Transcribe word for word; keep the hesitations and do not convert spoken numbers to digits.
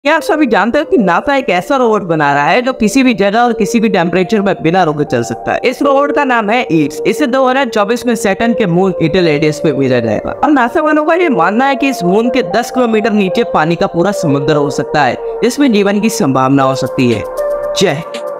क्या आप सभी जानते हो कि नासा एक ऐसा रोबोट बना रहा है जो किसी भी जगह और किसी भी टेम्परेचर में बिना रुके चल सकता है। इस रोबोट का नाम है ईट्स। इसे दो हजार चौबीस में सैटर्न के मून इटेलेडियस पे भेजा जाएगा और नासा वालों का ये मानना है कि इस मून के दस किलोमीटर नीचे पानी का पूरा समुद्र हो सकता है, जिसमें जीवन की संभावना हो सकती है। जय